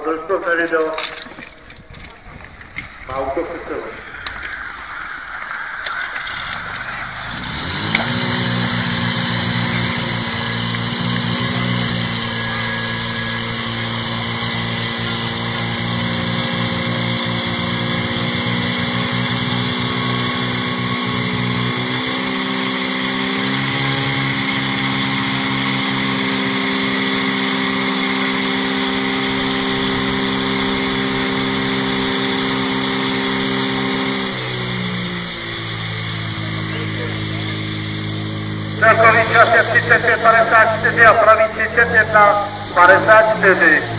Brsto Merido má autopřestřelu. Celkový čas je 35,54 a pravý 31,54.